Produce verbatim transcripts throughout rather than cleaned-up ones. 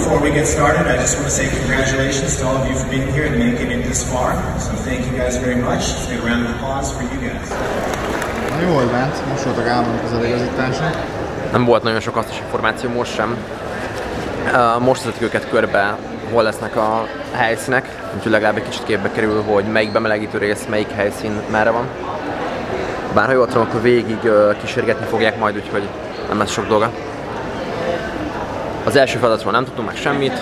before we get started, I just want to say congratulations to all of you for being here and making it this far. So thank you guys very much. Let's get a round of applause for you guys. Jól ment, most voltak Gábornak az eligazítása. Nem volt nagyon sok hasznos információ, most sem. Most vezetik őket körbe, hol lesznek a helyszínek, úgyhogy legalább egy kicsit képbe kerül, hogy melyik bemelegítő rész, melyik helyszín merre van. Bár ha jól tudom, akkor végig kísérgetni fogják majd, úgyhogy nem lesz sok dolga. Az első feladatról nem tudtunk meg semmit.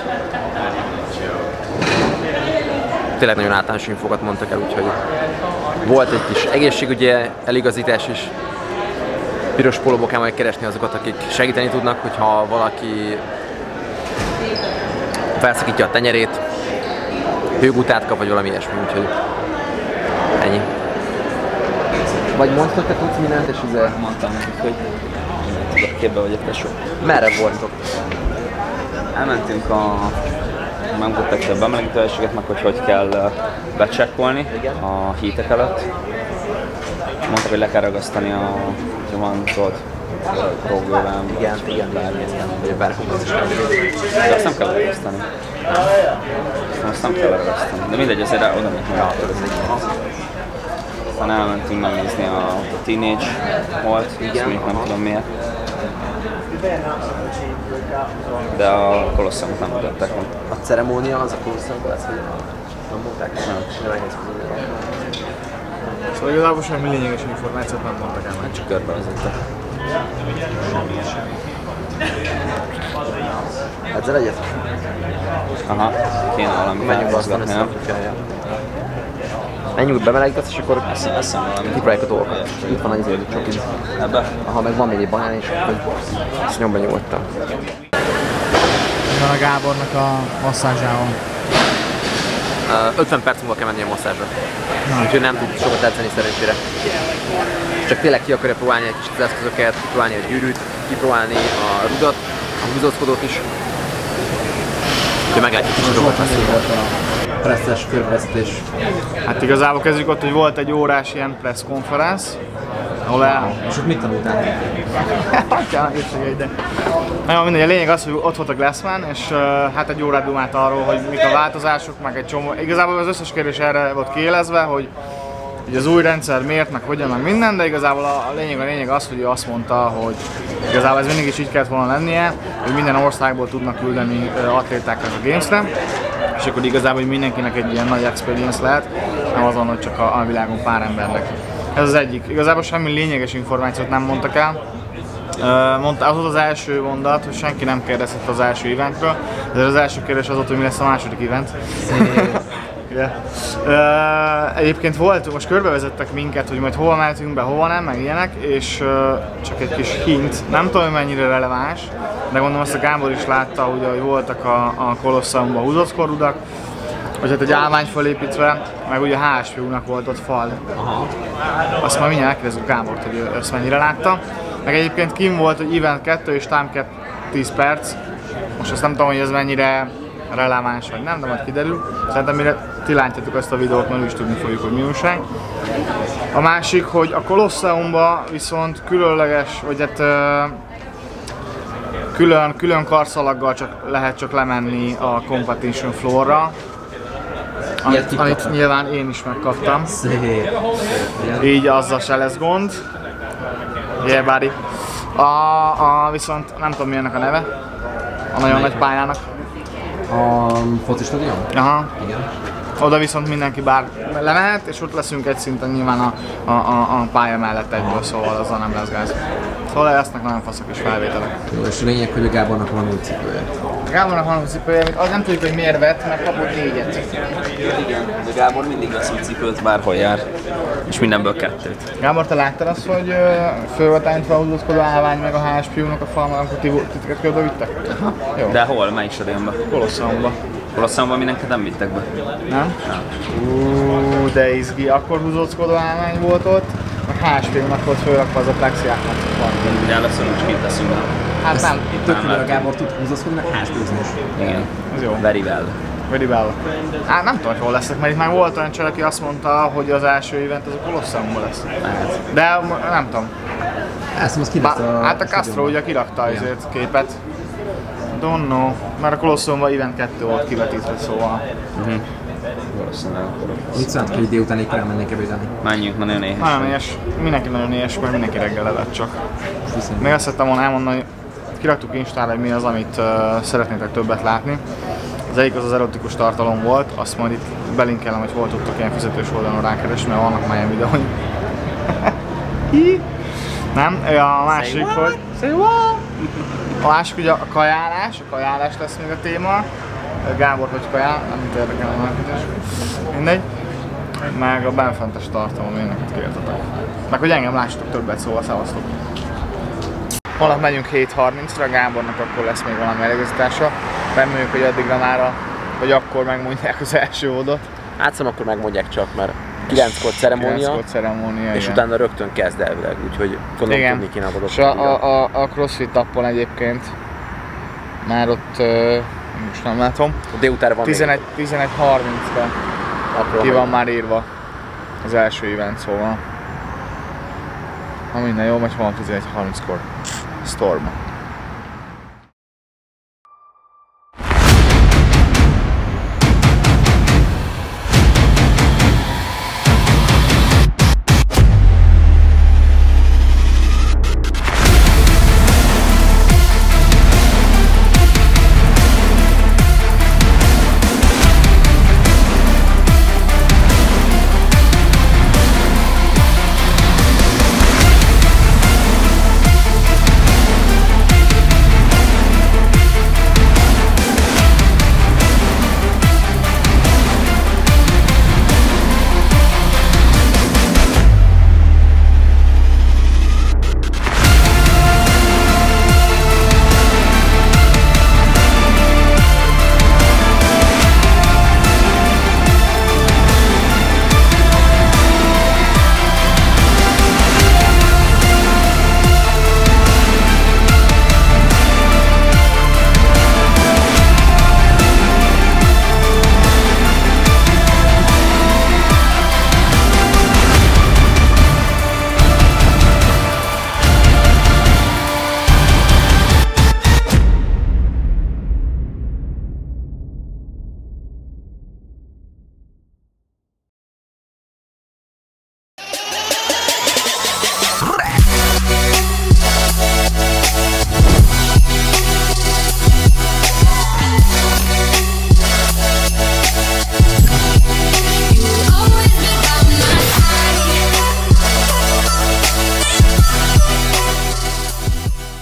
Tényleg nagyon általános infokat mondtak el, úgyhogy volt egy kis egészségügyi eligazítás is. Piros pólóból kell majd keresni azokat, akik segíteni tudnak, hogyha valaki felszakítja a tenyerét, hőgutát kap, vagy valami ilyesmi, úgyhogy ennyi. Vagy mondsz, hogy te tudsz mindent, és ugye mondtam nekik, hogy tudok, képbe vagyok tesó. Merre voltok? Elmentünk a... megmutatták a bemelegítőhelységet, meg hogy hogy kell becsekkolni a hítek előtt. Mondták, hogy le kell ragasztani a... hogy van tudod, rógővel. Igen, igen, bármilyen, vagy bárhol is kell. De azt nem kell ragasztani. Azt nem kell ragasztani. De mindegy, azért oda még meg. Aztán elmentünk megnézni a Teenage volt, ezt még nem tudom miért. De a Colosseumot nem mutatták meg. A ceremónia az a Colosseumban lesz, hogy nem mondták? Nem. Szóval igazából semmi lényeges információt nem mondtak el. Hát csak körbevezettek. Ezzel egyet? Aha, kéne valami elmozgatni, nem? Menjünk bemelegítesz, és akkor eszem valami. kipróbáljuk a dolgokat. Itt van az izé, csak így. Ebbe? Aha, meg van még egy banán is, hogy ezt nyomban nyugodtan. Van a Gábornak a masszázsával. ötven perc múlva kell menni a masszázsra. Úgyhogy nem tud sokat edzeni szerencsére. Csak tényleg ki akarja próbálni egy kicsit az eszközöket, kipróbálni a gyűrűt, kipróbálni a rudat, a húzózkodót is. Úgyhogy meglátjuk, kicsit sokat lesz. Presszes körbevezetés. Hát igazából kezdjük ott, hogy volt egy órás ilyen press conference, ahol el... És ott mit tanultál? Hagyjál, írtság ide. Nagyon mindegy, a lényeg az, hogy ott volt a Glassman, és uh, hát egy órát dumált arról, hogy mik a változások, meg egy csomó... Igazából az összes kérdés erre volt kiélezve, hogy hogy az új rendszer miért, meg hogyan, meg minden, de igazából a lényeg a lényeg az, hogy ő azt mondta, hogy igazából ez mindig is így kellett volna lennie, hogy minden országból tudnak küldeni atlétákat a Gamesre, és akkor igazából hogy mindenkinek egy ilyen nagy experience lehet, nem azon, hogy csak a, a világon pár embernek. Ez az egyik. Igazából semmi lényeges információt nem mondtak el. Mondta, az volt az első mondat, hogy senki nem kérdezett az első eventről, de az első kérdés az volt, hogy mi lesz a második event. Yeah. Uh, egyébként volt, most körbevezettek minket, hogy majd hova mehetünk be, hova nem, meg ilyenek, és uh, csak egy kis hint, nem tudom, hogy mennyire releváns, de gondolom azt a Gábor is látta, ugye, hogy voltak a, a Colosseumban húzózkorudak, hogy hát egy állvány felépítve, meg ugye há es pé-nek volt ott fal. Aha. Azt már mindjárt megkérdezzük Gábort, hogy ezt mennyire látta. Meg egyébként kim volt, hogy event kettő és time cap tíz perc, most azt nem tudom, hogy ez mennyire releváns vagy nem, de majd kiderül. Szerintem mire ti látjátok ezt a videót, már is tudni fogjuk, hogy mi újság. A másik, hogy a Colosseumban viszont különleges, vagy hát külön, külön karszalaggal csak, lehet csak lemenni a competition floorra. Amit, amit nyilván én is megkaptam. Szép. Így azzal se lesz gond. Yeah, buddy. A, a, viszont nem tudom mi ennek a neve. A nagyon nagy pályának. A foci stadion? Aha. Igen. Oda viszont mindenki bár lemehet, és ott leszünk egy szinten nyilván a, a, a, a pálya mellett egyből, szóval azzal nem lesz gáz. Szóval lesznek nagyon faszok is felvételek. Jó, és a lényeg, hogy a Gábornak van új cipője. A Gábornak van új cipője, az nem tudjuk, hogy miért vett, mert kapott négyet. Igen, de Gábor mindig vesz új cipőt, bárhol jár, és mindenből kettőt. Gábor, te láttad azt, hogy föl volt állítva a húzózkodó állvány meg a há es pé-nek a falma, amikor titeket körbe vittek? Jó. De hol? Melyik stadionban? Colosseumban. Colosseumban mindenket nem vittek be. Nem? Nem. Uuuuh, de izgi, akkor húzózkodó állvány volt ott, a há es pé-nek volt fölrakva az a plexiáknak. De először most kint leszünk. Hát nem, Itt tök a Gábor tud húzózkodni, meg há es pé-zni is. Igen. ez jó. Very well. Very well. Hát nem tudom, hogy hol lesznek, mert itt már volt olyan csaj, aki azt mondta, hogy az első event az a Colosseumban lesz. De nem tudom. Ezt most ki lesz a... Hát a Castro ugye kirakta azért képet. Don't know, mert a Colosseumban event kettő volt kivetítve, szóval. Uh-huh. Valószínűleg akkor. Mit szállt, hogy délután éjjel elmennénk ebédelni? Menjünk, nagyon éhes. Nagyon éhes, mindenki nagyon éhes, mert mindenki reggel evett csak. Még azt szerettem volna elmondani, hogy kiraktuk Instára, hogy mi az, amit uh, szeretnétek többet látni. Az egyik az az erotikus tartalom volt, azt majd itt belinkelem, hogy hol tudtok ilyen fizetős oldalon rákeresni, mert vannak már ilyen videóink. Nem? A másik, hogy... Say what? A másik ugye a kajálás, a kajálás lesz még a téma. Gábor, hogy kajál, nem érdekel a marketés. Mindegy. Meg a benfentes tartalom, éneket kértetek. Meg hogy engem lássatok többet, szóval szavaztok. Holnap megyünk hét harmincra, Gábornak akkor lesz még valami eligazítása. Reméljük, hogy addigra már a, vagy akkor megmondják az első oldot. Átszom akkor megmondják csak, mert kilenckor ceremónia, kilenckor ceremónia, és igen. utána rögtön kezd elvileg, úgyhogy gondolom Igen. tudni kéne adott. És a, a, a, a CrossFit tappon egyébként már ott, uh, most nem látom, Délutánra van tizenegy harmincra ki van már írva az első event, szóval. Ha minden jó, megy holnap tizenegy harminckor Storm.